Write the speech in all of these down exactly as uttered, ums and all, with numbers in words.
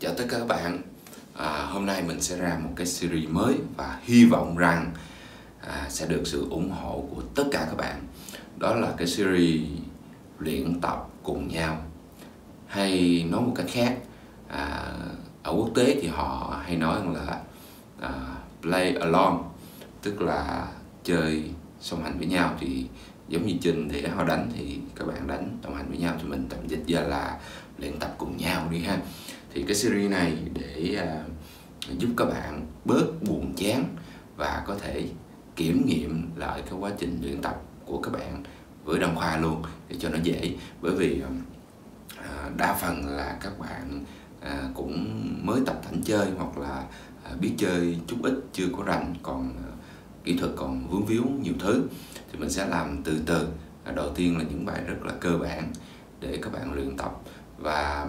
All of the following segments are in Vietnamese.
Chào tất cả các bạn. à, Hôm nay mình sẽ ra một cái series mới và hy vọng rằng à, sẽ được sự ủng hộ của tất cả các bạn. Đó là cái series luyện tập cùng nhau, hay nói một cách khác, à, ở quốc tế thì họ hay nói là à, play along, tức là chơi song hành với nhau. Thì giống như trình thể họ đánh thì các bạn đánh song hành với nhau, thì mình tạm dịch giờ là luyện tập cùng nhau đi ha. Thì cái series này để à, giúp các bạn bớt buồn chán và có thể kiểm nghiệm lại cái quá trình luyện tập của các bạn với Đăng Khoa luôn, để cho nó dễ. Bởi vì à, đa phần là các bạn à, cũng mới tập tành chơi, hoặc là à, biết chơi chút ít, chưa có rành, còn à, kỹ thuật còn vướng víu nhiều thứ. Thì mình sẽ làm từ từ. à, Đầu tiên là những bài rất là cơ bản để các bạn luyện tập. Và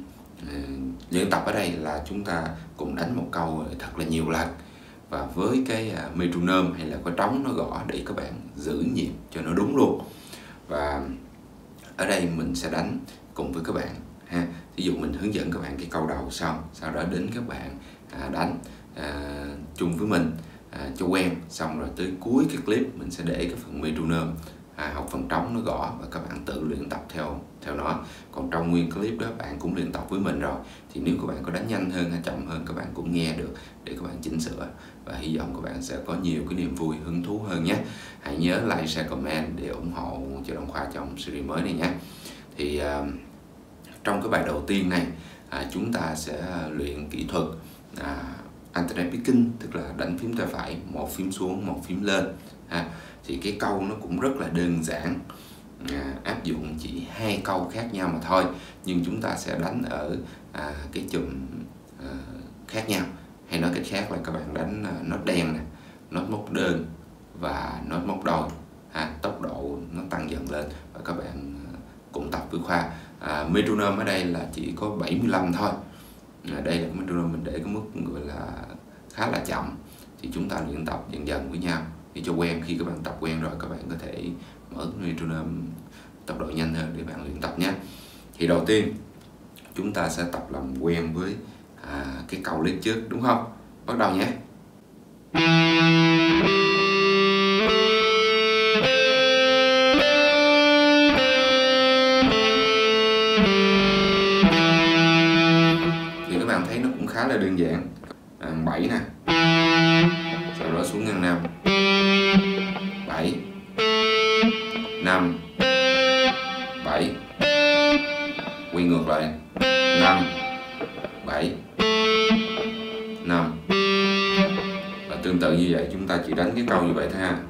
uh, luyện tập ở đây là chúng ta cùng đánh một câu thật là nhiều lần, và với cái uh, metronome hay là cái trống nó gõ để các bạn giữ nhịp cho nó đúng luôn. Và ở đây mình sẽ đánh cùng với các bạn ha. Ví dụ mình hướng dẫn các bạn cái câu đầu xong, sau đó đến các bạn à, đánh à, chung với mình à, cho quen. Xong rồi tới cuối cái clip mình sẽ để cái phần metronome, à, học phần trống nó gõ, và các bạn tự luyện tập theo theo nó. Còn trong nguyên clip đó bạn cũng luyện tập với mình rồi, thì nếu các bạn có đánh nhanh hơn hay chậm hơn, các bạn cũng nghe được để các bạn chỉnh sửa. Và hy vọng các bạn sẽ có nhiều cái niềm vui, hứng thú hơn nhé. Hãy nhớ like, share, comment để ủng hộ cho Đăng Khoa trong series mới này nhé. Thì uh, trong cái bài đầu tiên này à, chúng ta sẽ luyện kỹ thuật à, alternate picking, tức là đánh phím tay phải, một phím xuống, một phím lên ha. Thì cái câu nó cũng rất là đơn giản, à, áp dụng chỉ hai câu khác nhau mà thôi, nhưng chúng ta sẽ đánh ở à, cái chùm à, khác nhau. Hay nói cách khác là các bạn đánh à, nốt đen nè, nốt móc đơn và nốt móc đôi ha. Tốc độ nó tăng dần lên, và các bạn à, cùng tập với Khoa. à, metronome ở đây là chỉ có bảy mươi lăm thôi. à, Đây là metronome mình để cái mức gọi là khá là chậm, thì chúng ta luyện tập dần dần với nhau để cho quen. Khi các bạn tập quen rồi, các bạn có thể mở metronome tốc độ nhanh hơn để bạn luyện tập nhé. Thì đầu tiên chúng ta sẽ tập làm quen với à, cái câu lên trước, đúng không? Bắt đầu nhé. Thì các bạn thấy nó cũng khá là đơn giản. à, bảy nè, sau đó xuống ngang năm, bảy, năm, bảy, quay ngược lại, năm, bảy, năm. Và tương tự như vậy, chúng ta chỉ đánh cái câu như vậy thôi ha.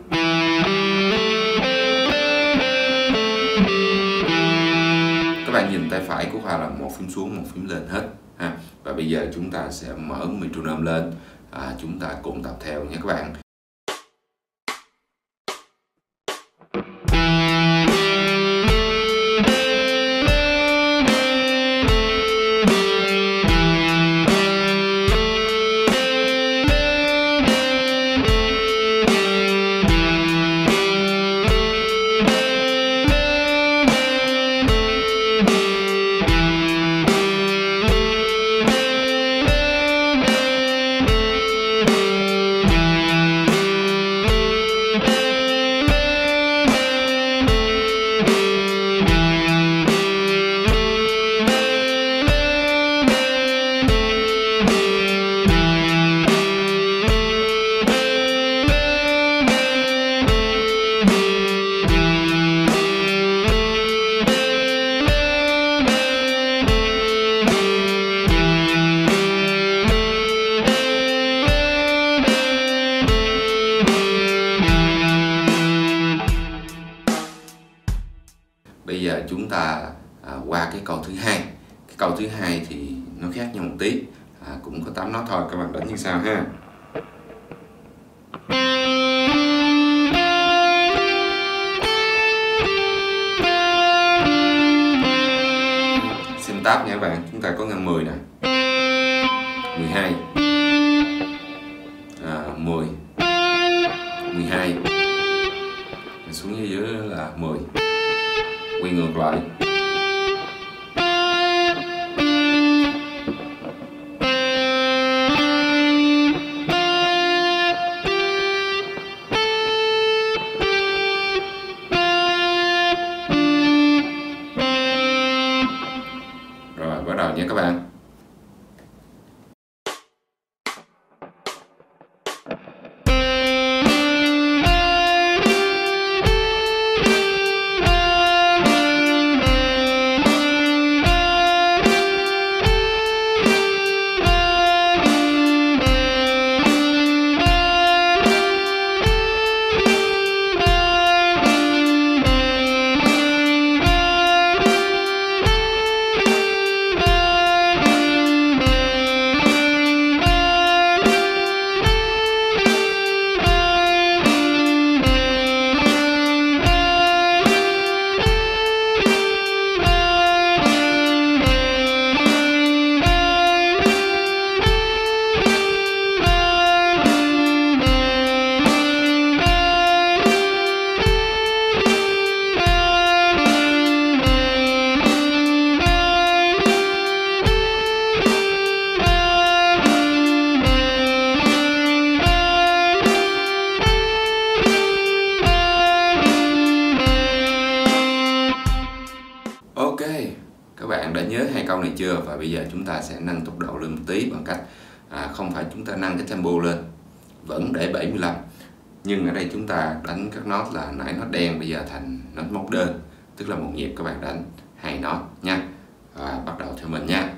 Các bạn nhìn tay phải của Khoa là một phím xuống, một phím lên hết ha. Và bây giờ chúng ta sẽ mở metronome lên, à, chúng ta cùng tập theo nha các bạn. Bây giờ chúng ta à, qua cái câu thứ hai. Cái câu thứ hai thì nó khác nhau một tí, à, cũng có tám nốt thôi. Các bạn đánh như sau ha. Xem tab nha các bạn. Chúng ta có ngang mười nè, mười hai, à, mười, mười hai, xuống dưới là mười, quay ngược lại, nhé các bạn. Ok, các bạn đã nhớ hai câu này chưa? Và bây giờ chúng ta sẽ nâng tốc độ lên một tí bằng cách à, không phải chúng ta nâng cái tempo lên, vẫn để bảy mươi lăm, nhưng ở đây chúng ta đánh các nốt là nãy nốt đen bây giờ thành nốt móc đơn, tức là một nhịp các bạn đánh hai nốt nha. Và bắt đầu theo mình nha.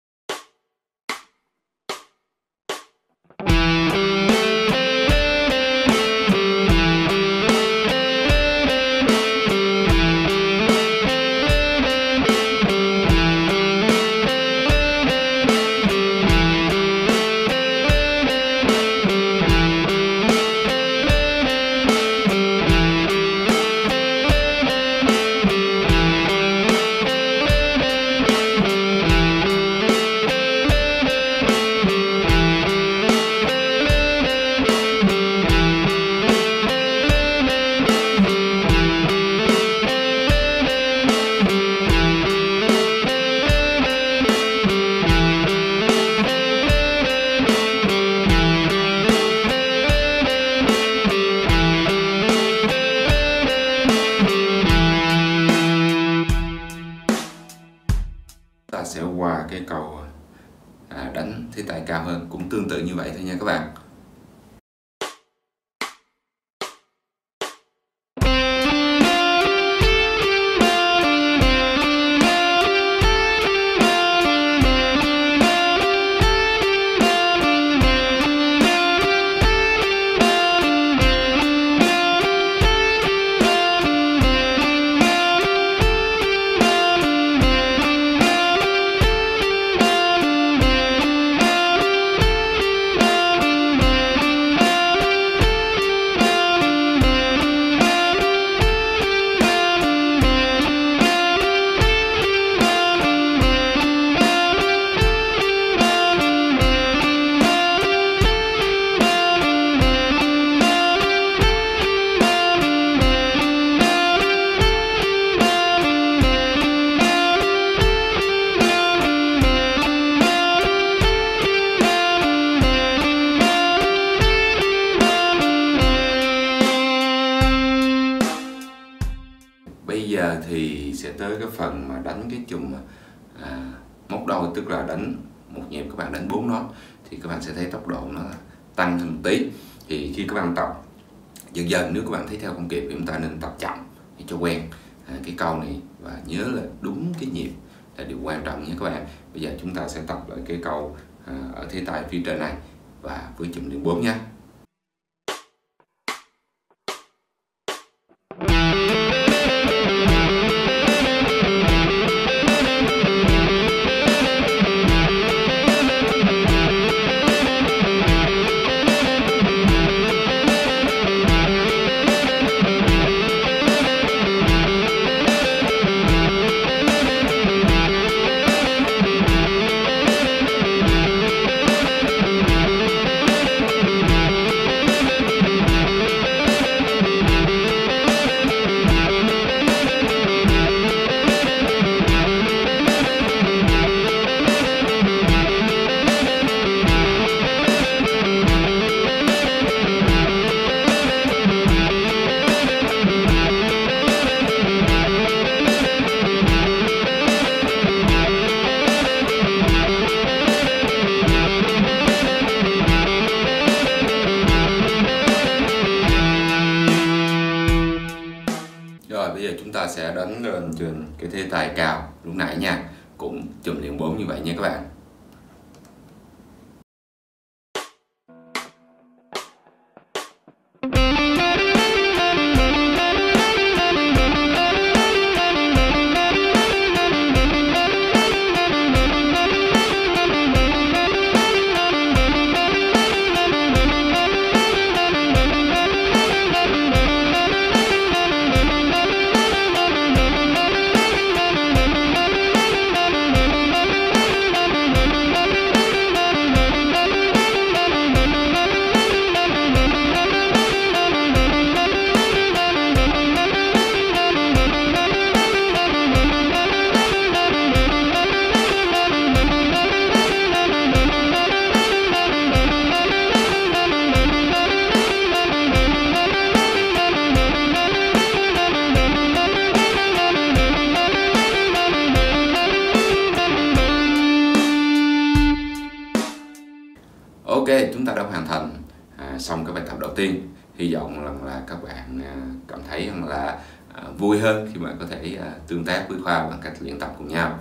Ta sẽ qua cái câu à, đánh thế tài cao hơn, cũng tương tự như vậy thôi nha các bạn. Bây giờ thì sẽ tới cái phần mà đánh cái chùm à, móc đôi, tức là đánh một nhịp các bạn đánh bốn nốt, thì các bạn sẽ thấy tốc độ nó tăng thêm một tí. Thì khi các bạn tập dần dần, nếu các bạn thấy theo không kịp thì chúng ta nên tập chậm để cho quen à, cái câu này, và nhớ là đúng cái nhịp là điều quan trọng nha các bạn. Bây giờ chúng ta sẽ tập lại cái câu à, ở thế tài phía trên này và với chùm điện bốn nha. lưng, cái thế tay cao lúc nãy nha, cũng chùm liền bốn như vậy nha các bạn. Ok, chúng ta đã hoàn thành à, xong cái bài tập đầu tiên. Hy vọng rằng là các bạn à, cảm thấy rằng là à, vui hơn khi mà có thể à, tương tác với Khoa bằng cách luyện tập cùng nhau.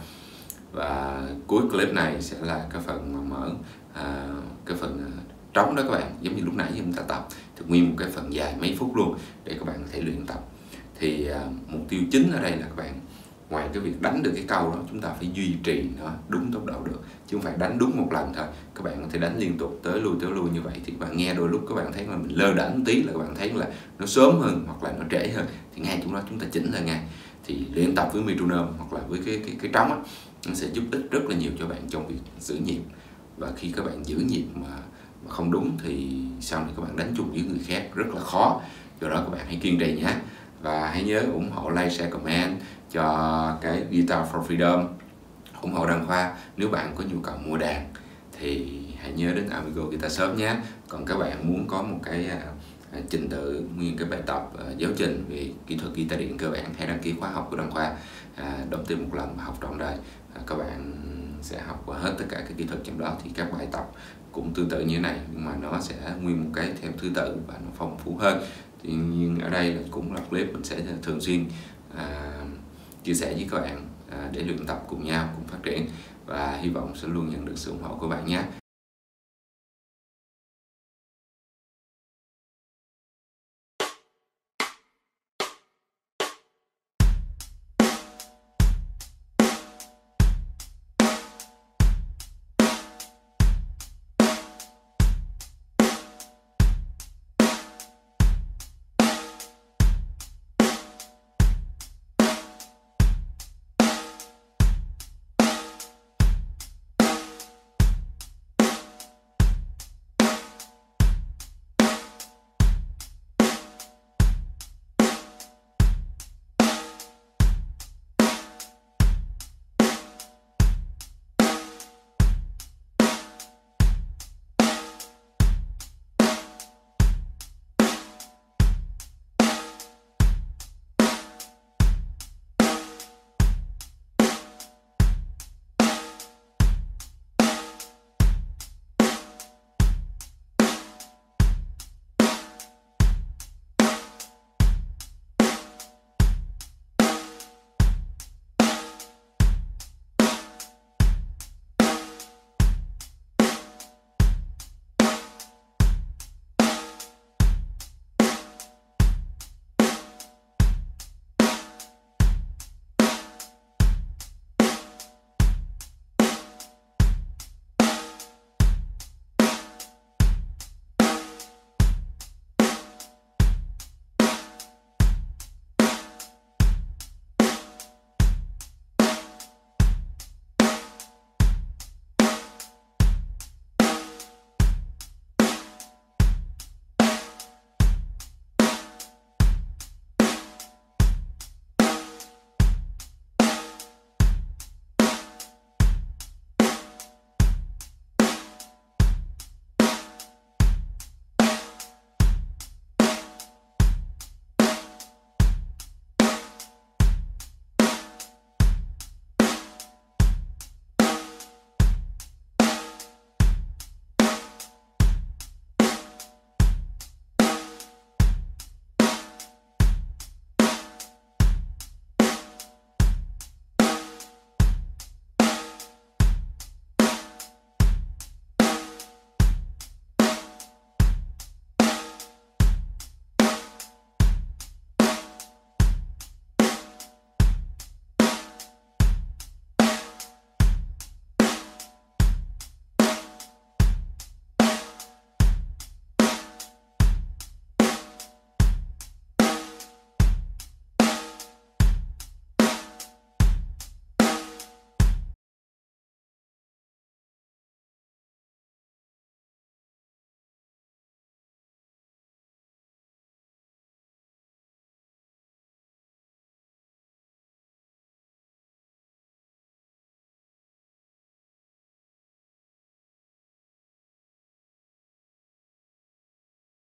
Và cuối clip này sẽ là cái phần mà mở à, cái phần à, trống đó các bạn, giống như lúc nãy chúng ta tập thì nguyên một cái phần dài mấy phút luôn để các bạn có thể luyện tập. Thì à, mục tiêu chính ở đây là các bạn, ngoài cái việc đánh được cái câu đó, chúng ta phải duy trì nó đúng tốc độ được, chứ không phải đánh đúng một lần thôi. Các bạn có thể đánh liên tục tới lui tới lui như vậy thì các bạn nghe đôi lúc các bạn thấy là mình lơ đễnh tí là các bạn thấy là nó sớm hơn hoặc là nó trễ hơn, thì ngay chỗ đó chúng ta chỉnh lại ngay. Thì luyện tập với metronome hoặc là với cái cái cái trống á, nó sẽ giúp ích rất là nhiều cho bạn trong việc giữ nhịp. Và khi các bạn giữ nhịp mà, mà không đúng thì sau này các bạn đánh chung với người khác rất là khó. Do đó các bạn hãy kiên trì nhé. Và hãy nhớ ủng hộ, like, share, comment cho cái Guitar for Freedom, ủng hộ Đăng Khoa. Nếu bạn có nhu cầu mua đàn thì hãy nhớ đến Amigo Guitar Shop nhé. Còn các bạn muốn có một cái à, trình tự, nguyên cái bài tập à, giáo trình về kỹ thuật guitar điện cơ bản, hãy đăng ký khóa học của Đăng Khoa. À, đầu tiên một lần mà học trọn đời. À, các bạn sẽ học qua hết tất cả các kỹ thuật trong đó. Thì các bài tập cũng tương tự như thế này, nhưng mà nó sẽ nguyên một cái theo thứ tự và nó phong phú hơn. Tuy nhiên ở đây là cũng là clip mình sẽ thường xuyên à, chia sẻ với các bạn à, để luyện tập cùng nhau, cùng phát triển, và hy vọng sẽ luôn nhận được sự ủng hộ của bạn nhé.